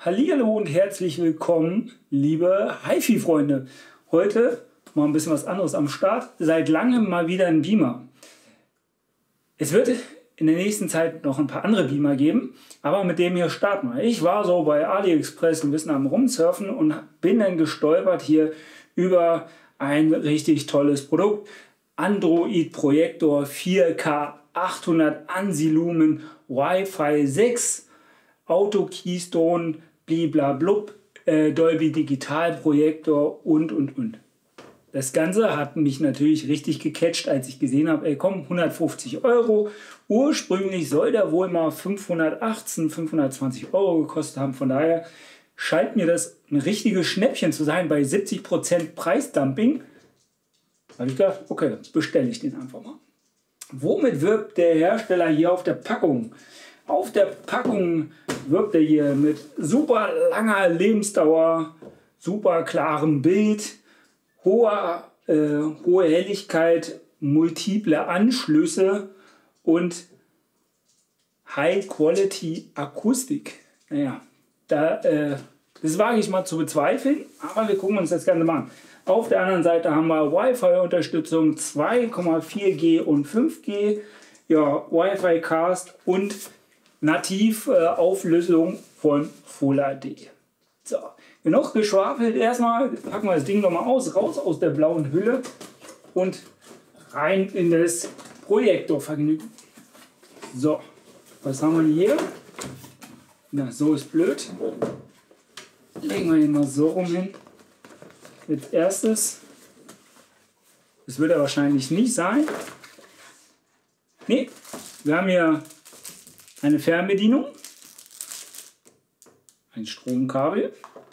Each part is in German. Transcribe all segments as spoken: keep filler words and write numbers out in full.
Hallihallo und herzlich willkommen, liebe HiFi-Freunde. Heute mal ein bisschen was anderes am Start. Seit langem mal wieder ein Beamer. Es wird in der nächsten Zeit noch ein paar andere Beamer geben, aber mit dem hier starten wir. Ich war so bei AliExpress ein bisschen am Rumsurfen und bin dann gestolpert hier über ein richtig tolles Produkt. Android Projektor vier K achthundert ANSI-Lumen Wi-Fi sechs Auto Keystone bliblablub, äh, Dolby Digital Projektor und und und. Das Ganze hat mich natürlich richtig gecatcht, als ich gesehen habe, ey komm, hundertfünfzig Euro. Ursprünglich soll der wohl mal fünfhundertachtzehn, fünfhundertzwanzig Euro gekostet haben. Von daher scheint mir das ein richtiges Schnäppchen zu sein bei siebzig Prozent Preisdumping. Da habe ich gedacht, okay, bestelle ich den einfach mal. Womit wirbt der Hersteller hier auf der Packung? Auf der Packung wirbt er hier mit super langer Lebensdauer, super klarem Bild, hoher, äh, hohe Helligkeit, multiple Anschlüsse und High-Quality Akustik. Naja, da, äh, das wage ich mal zu bezweifeln, aber wir gucken uns das Ganze mal an. Auf der anderen Seite haben wir Wi-Fi-Unterstützung zwei Komma vier G und fünf G, ja, Wi-Fi Cast und nativ äh, Auflösung von Full H D. So, genug geschwafelt. Erstmal packen wir das Ding noch mal aus, raus aus der blauen Hülle und rein in das Projektorvergnügen. So, was haben wir hier? Na, so ist blöd. Legen wir ihn mal so rum hin. Als erstes, das wird er wahrscheinlich nicht sein. Ne, wir haben hier eine Fernbedienung, ein Stromkabel,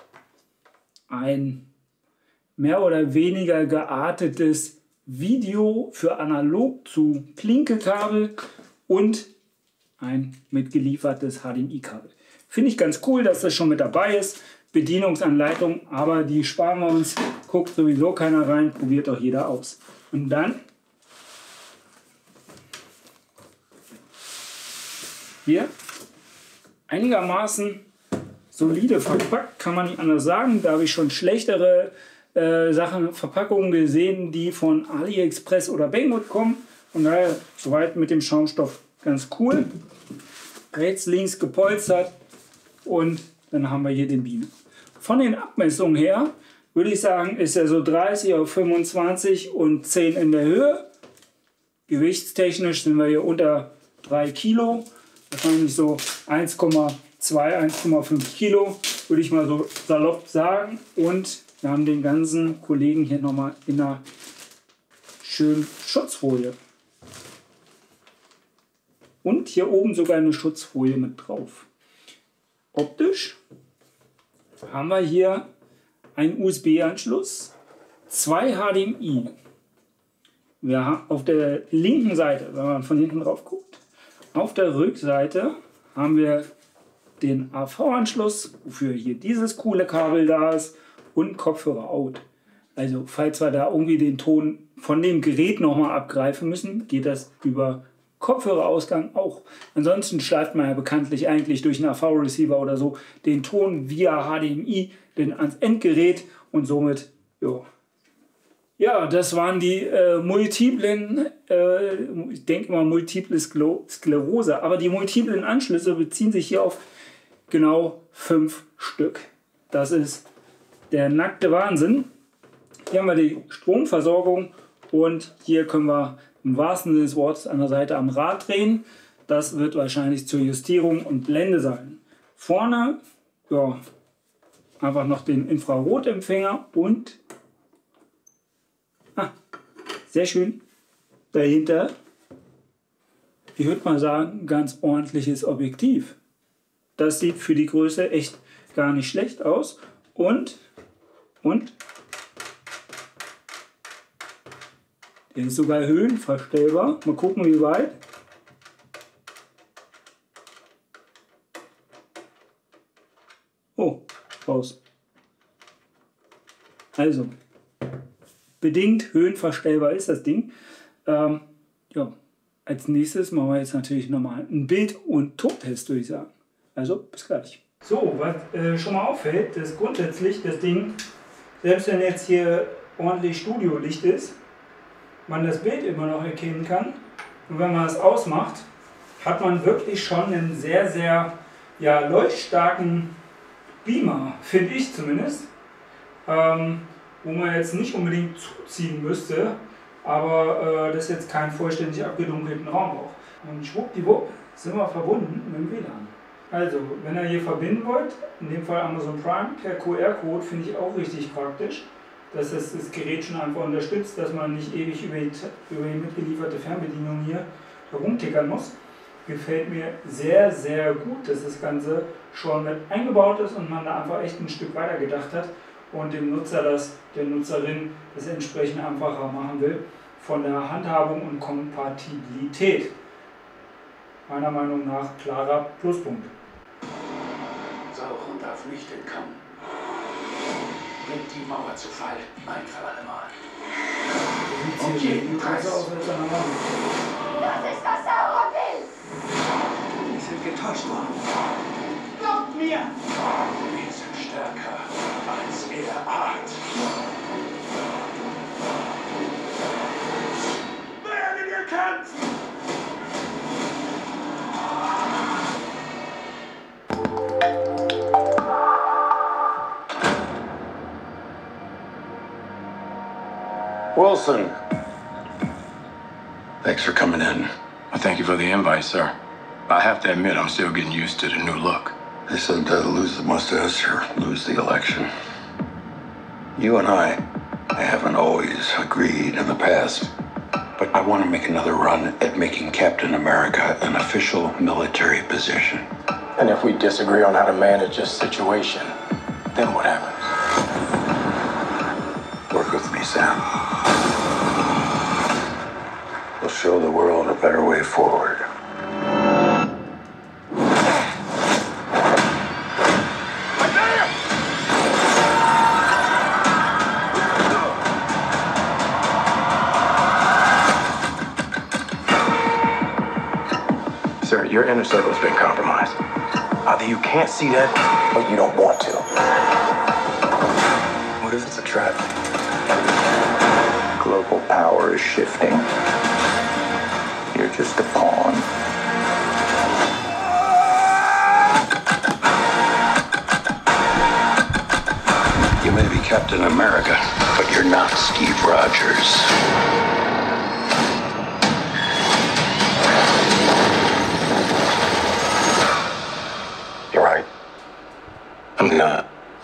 ein mehr oder weniger geartetes Video für analog zu Plinke-Kabel und ein mitgeliefertes H D M I-Kabel. Finde ich ganz cool, dass das schon mit dabei ist. Bedienungsanleitung, aber die sparen wir uns. Guckt sowieso keiner rein, probiert doch jeder aus. Und dann hier einigermaßen solide verpackt, kann man nicht anders sagen. Da habe ich schon schlechtere äh, Sachen, Verpackungen gesehen, die von AliExpress oder Banggood kommen. Und daher soweit mit dem Schaumstoff ganz cool. Rechts, links gepolstert und dann haben wir hier den Beamer. Von den Abmessungen her würde ich sagen, ist er so dreißig auf fünfundzwanzig und zehn in der Höhe. Gewichtstechnisch sind wir hier unter drei Kilo. Wahrscheinlich so eins Komma zwei, eins Komma fünf Kilo, würde ich mal so salopp sagen. Und wir haben den ganzen Kollegen hier nochmal in einer schönen Schutzfolie. Und hier oben sogar eine Schutzfolie mit drauf. Optisch haben wir hier einen U S B-Anschluss, zwei H D M I. Wir haben auf der linken Seite, wenn man von hinten drauf guckt, auf der Rückseite haben wir den A V-Anschluss, wofür hier dieses coole Kabel da ist, und Kopfhörer-Out. Also falls wir da irgendwie den Ton von dem Gerät nochmal abgreifen müssen, geht das über Kopfhörerausgang auch. Ansonsten schleift man ja bekanntlich eigentlich durch einen A V-Receiver oder so den Ton via H D M I dann ans Endgerät und somit, jo. Ja, das waren die äh, multiplen, äh, ich denke mal multiple Skler Sklerose, aber die multiplen Anschlüsse beziehen sich hier auf genau fünf Stück. Das ist der nackte Wahnsinn. Hier haben wir die Stromversorgung und hier können wir im wahrsten Sinne des Wortes an der Seite am Rad drehen. Das wird wahrscheinlich zur Justierung und Blende sein. Vorne, ja, einfach noch den Infrarotempfänger und ah, sehr schön dahinter, ich würde mal sagen, ein ganz ordentliches Objektiv. Das sieht für die Größe echt gar nicht schlecht aus. Und, und, der ist sogar höhenverstellbar. Mal gucken, wie weit. Oh, raus. Also, bedingt höhenverstellbar ist das Ding. Ähm, ja, als nächstes machen wir jetzt natürlich nochmal ein Bild- und Tontest, würde ich sagen. Also, bis gleich. So, was äh, schon mal auffällt, ist grundsätzlich das Ding, selbst wenn jetzt hier ordentlich Studiolicht ist, man das Bild immer noch erkennen kann. Und wenn man es ausmacht, hat man wirklich schon einen sehr, sehr ja, leuchtstarken Beamer, finde ich zumindest. Ähm, wo man jetzt nicht unbedingt zuziehen müsste, aber äh, das jetzt keinen vollständig abgedunkelten Raum braucht. Und schwuppdiwupp sind wir verbunden mit dem W L A N. Also, wenn ihr hier verbinden wollt, in dem Fall Amazon Prime per Q R-Code, finde ich auch richtig praktisch, dass es das Gerät schon einfach unterstützt, dass man nicht ewig über die, über die mitgelieferte Fernbedienung hier herumtickern muss. Gefällt mir sehr, sehr gut, dass das Ganze schon mit eingebaut ist und man da einfach echt ein Stück weiter gedacht hat und dem Nutzer das, der Nutzerin das entsprechend einfacher machen will von der Handhabung und Kompatibilität. Meiner Meinung nach klarer Pluspunkt. Sauron darf nicht entkommen. Bringt die Mauer zu Fall, ein für alle Mal. Um jeden Preis. Das ist, was Sauron will! Wir sind getäuscht worden. Glaubt mir! Wir sind stärker als er ahnt. Werden wir kämpfen! Wilson. Thanks for coming in. Well, thank you for the invite, sir. I have to admit, I'm still getting used to the new look. They said uh, lose the mustache or lose the election. You and I, I haven't always agreed in the past, but I want to make another run at making Captain America an official military position. And if we disagree on how to manage this situation, then what happens? Work with me, Sam. We'll show the world a better way forward. Sir, your inner circle's been compromised. Either you can't see that, or you don't want to. What if it's a trap? Global power is shifting. You're just a pawn. You may be Captain America, but you're not Steve Rogers. You're right. I'm not.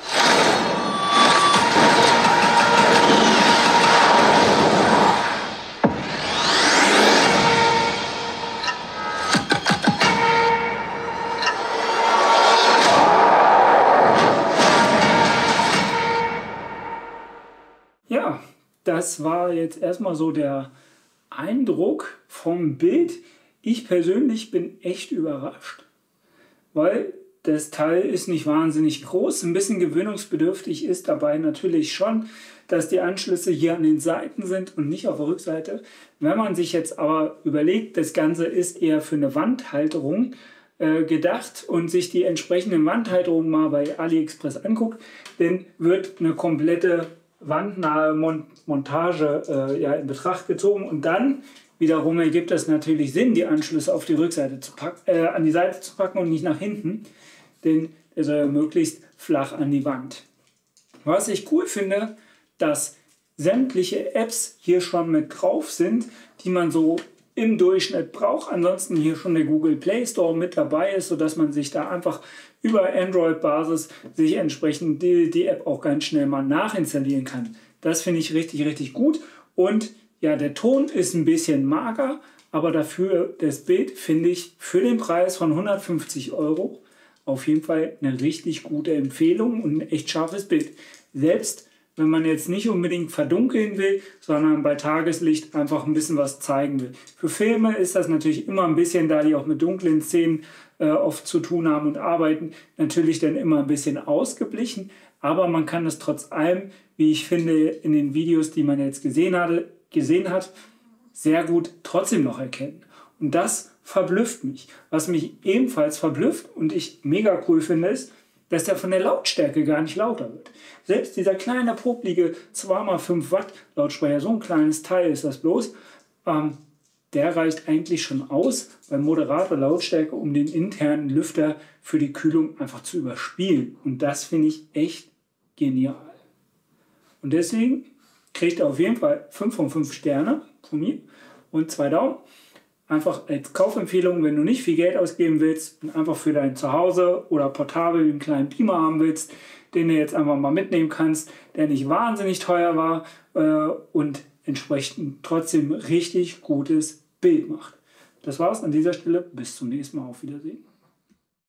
Ja, das war jetzt erstmal so der Eindruck vom Bild. Ich persönlich bin echt überrascht, weil das Teil ist nicht wahnsinnig groß. Ein bisschen gewöhnungsbedürftig ist dabei natürlich schon, dass die Anschlüsse hier an den Seiten sind und nicht auf der Rückseite. Wenn man sich jetzt aber überlegt, das Ganze ist eher für eine Wandhalterung äh, gedacht und sich die entsprechenden Wandhalterungen mal bei AliExpress anguckt, dann wird eine komplette wandnahe Mon Montage äh, ja, in Betracht gezogen und dann wiederum ergibt es natürlich Sinn, die Anschlüsse auf die Rückseite zu packen, äh, an die Seite zu packen und nicht nach hinten, denn er soll ja möglichst flach an die Wand. Was ich cool finde, dass sämtliche Apps hier schon mit drauf sind, die man so im Durchschnitt braucht. Ansonsten hier schon der Google Play Store mit dabei ist, sodass man sich da einfach über Android-Basis sich entsprechend die, die App auch ganz schnell mal nachinstallieren kann. Das finde ich richtig, richtig gut. Und ja, der Ton ist ein bisschen mager, aber dafür das Bild finde ich für den Preis von hundertfünfzig Euro auf jeden Fall eine richtig gute Empfehlung und ein echt scharfes Bild. Selbst wenn man jetzt nicht unbedingt verdunkeln will, sondern bei Tageslicht einfach ein bisschen was zeigen will. Für Filme ist das natürlich immer ein bisschen, da die auch mit dunklen Szenen äh, oft zu tun haben und arbeiten, natürlich dann immer ein bisschen ausgeblichen. Aber man kann es trotz allem, wie ich finde, in den Videos, die man jetzt gesehen hatte, gesehen hat, sehr gut trotzdem noch erkennen. Und das verblüfft mich. Was mich ebenfalls verblüfft und ich mega cool finde, ist, dass der von der Lautstärke gar nicht lauter wird. Selbst dieser kleine, poplige zwei mal fünf Watt Lautsprecher, so ein kleines Teil ist das bloß, ähm, der reicht eigentlich schon aus bei moderater Lautstärke, um den internen Lüfter für die Kühlung einfach zu überspielen. Und das finde ich echt genial. Und deswegen kriegt er auf jeden Fall fünf von fünf Sterne von mir und zwei Daumen. Einfach als Kaufempfehlung, wenn du nicht viel Geld ausgeben willst und einfach für dein Zuhause oder portabel einen kleinen Beamer haben willst, den du jetzt einfach mal mitnehmen kannst, der nicht wahnsinnig teuer war äh, und entsprechend trotzdem richtig gutes Bild macht. Das war's an dieser Stelle. Bis zum nächsten Mal. Auf Wiedersehen.